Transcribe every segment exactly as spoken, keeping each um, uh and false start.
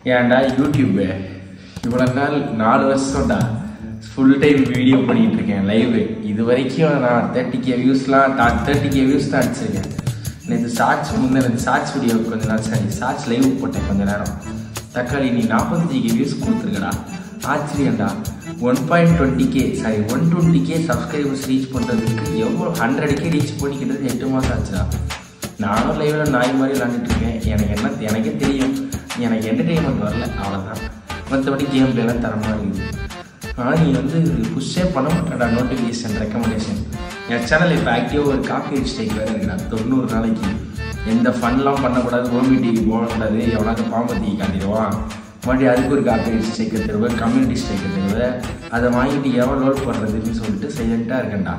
ஏன்டா யூடியூப் இவ்வளோ நாள் நாலு வருஷம்டா ஃபுல் டைம் வீடியோ பண்ணிகிட்டு இருக்கேன் லைவ். இது வரைக்கும் நான் தேர்ட்டி கே வியூஸ்லாம் நான் தேர்ட்டி கே வியூஸ் தான் அடிச்சிருக்கேன். நேற்று ஷார்ட்ஸ் முன்னே ஷார்ட்ஸ் வீடியோ கொஞ்ச நாள் சரி ஷார்ட்ஸ் லைவ் போட்டேன் கொஞ்ச நேரம். தக்காளி நீ நாற்பத்தஞ்சு கே வியூஸ் கொடுத்துருக்கடா, ஆச்சரியண்டா. One point twenty K sorry one twenty K subscribers reach பண்ணுறதுக்கு எவ்வளோ ஹண்ட்ரட் கே ரீச் பண்ணிக்கிட்டது எட்டு மாதம் ஆச்சுடா. நானும் லைவில் நாய் மாதிரி விளாண்டுட்டு இருக்கேன். எனக்கு என்ன எனக்கே தெரியும், எனக்கு என்டர்டெயின்மெண்ட் வரல, அவ்வளோதான். மற்றபடி கேம் பிளேலாம் தரமாக இருக்குது. ஆனால் நீ வந்து புஷ்ஷே பண்ண மாட்டேடா நோட்டிஃபிகேஷன் ரெக்கமெண்டேஷன். என் சேனல் இப்போ ஆக்டிவாக ஒரு காப்பி ஸ்ட்ரைக் வேறு இருக்குடா. தொண்ணூறு நாளைக்கு எந்த ஃபன்லாம் பண்ணக்கூடாது, ஓபி டிவி போகக்கூடாது, எவனாவது பாம்பத்தி காட்டிடுவான், மறுபடியும் அதுக்கு ஒரு காப்பி ஸ்ட்ரைக் தருவேன், கம்யூனிட்டி ஸ்ட்ரைக் தருவேன். அதை வாங்கிட்டு எவன் லோட் பண்ணுறதுன்னு சொல்லிட்டு சைலண்ட்டாக இருக்கேன்டா.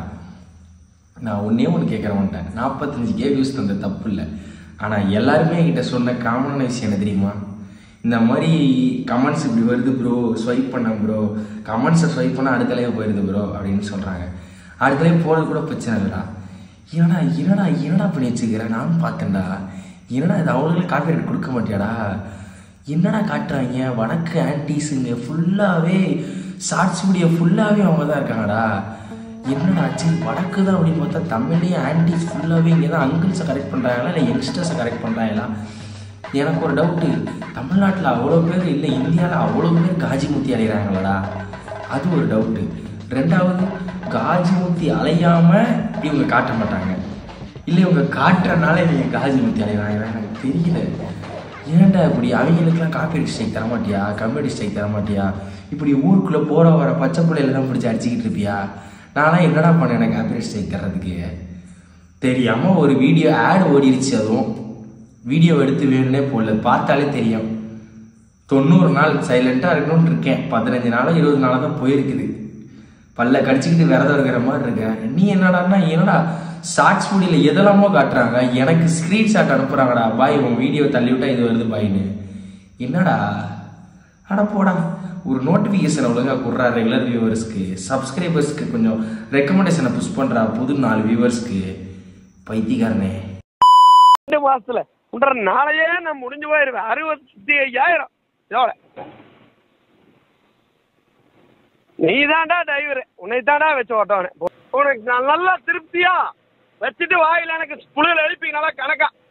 நான் ஒன்றே ஒன்று கேட்குற மாட்டேன், நாற்பத்தஞ்சு கே வியூஸ் தந்த தப்பு இல்லை. ஆனால் எல்லாருமே என்கிட்ட சொன்ன காமனான விஷயம் என்ன தெரியுமா? இந்த மாதிரி கமெண்ட்ஸ் இப்படி வருது ப்ரோ, ஸ்வைப் பண்ண ப்ரோ, கமெண்ட்ஸை ஸ்வைப் பண்ணால் அடுத்த லைவ் போயிடுது ப்ரோ அப்படின்னு சொல்கிறாங்க. அடுத்த லைவ் போகிறது கூட பிரச்சனை இல்லைடா. என்னடா என்னடா என்னடா பண்ணி வச்சுக்கிறேன் நானும் பார்த்தேன்டா. என்னடா இது அவங்களுக்கு காப்பிரைட் கொடுக்க மாட்டியாடா? என்னடா காட்டுறாங்க வடக்கு ஆன்டிஸுங்க ஃபுல்லாகவே ஷார்ட்ஸ் வீடியோ ஃபுல்லாகவே அவங்க தான் இருக்காங்கடா. என்னடா ஆச்சு வடக்கு தான் அப்படின்னு பார்த்தா தமிழ்லேயே ஆன்டிஸ் ஃபுல்லாகவே இங்கே தான் அங்கிள்ஸை கரெக்ட் பண்ணுறாங்களா இல்லை யங்ஸ்டர்ஸை கரெக்ட் பண்ணுறாங்களா? எனக்கு ஒரு டவுட்டு, தமிழ்நாட்டில் அவ்வளோ பேர் இல்லை இந்தியாவில் அவ்வளோ பேர் காஜிமுத்தி அலைகிறாங்களடா, அது ஒரு டவுட்டு. ரெண்டாவது, காஜிமுத்தி அலையாமல் இவங்க காட்ட மாட்டாங்க, இல்லை இவங்க காட்டுறதுனால இவங்க காஜிமுத்தி அலைகிறாங்க. எனக்கு தெரியல ஏன்டா இப்படி. அவங்களுக்குலாம் காப்பி ஸ்ட்ரைக் தர மாட்டியா, கம்யூனிட்டி ஸ்ட்ரைக் தர மாட்டியா? இப்படி ஊருக்குள்ளே போகிற வர பச்சை பிள்ளையில தான் பிடிச்சி அடிச்சுக்கிட்டு இருப்பியா? நான்லாம் என்னடா பண்ணேன் எனக்கு காப்பி ஸ்ட்ரைக் தர்றதுக்கு? தெரியாமல் ஒரு வீடியோ ஆட் ஓடிடுச்சு, அதுவும் வீடியோ எடுத்து வேணுன்னே போடல, பார்த்தாலே தெரியும். தொண்ணூறு நாள் சைலண்ட்டாக இருக்கணும்னு இருக்கேன். பதினஞ்சு நாளும் இருபது நாளாக தான் போயிருக்குது. பல்ல கடிச்சிக்கிட்டு விரதம் இருக்கிற மாதிரி இருக்கேன். நீ என்னடான்னா என்னடா ஷார்ட்ஸ் வீடியோவில் எதெல்லாமோ காட்டுறாங்க, எனக்கு ஸ்க்ரீன்ஷாட் அனுப்புகிறாங்கடா, பாய் உன் வீடியோ தள்ளி விட்டா இது வருது பாயின்னு. என்னடா அட போடா. ஒரு நோட்டிஃபிகேஷன் ஒழுங்காக கொடுறா ரெகுலர் வியூவர்ஸ்க்கு, சப்ஸ்கிரைபர்ஸ்க்கு கொஞ்சம் ரெக்கமெண்டேஷனை புஷ் பண்ணுறா புது நாலு வியூவர்ஸ்க்கு. பைத்தியக்காரனே. ரெண்டு மாசத்துல உன்ற நாளையே நான் முடிஞ்சு போயிருவேன். அறுபத்தி ஐயாயிரம் எவ்வளோ? நீ தாண்டா டிரைவர், உன்னை தாண்டா வச்சு ஓட்டவனே. உனக்கு நான் நல்லா திருப்தியா வச்சுட்டு வாயில எனக்கு புழுவில் எழுப்பி நல்லா கணக்கா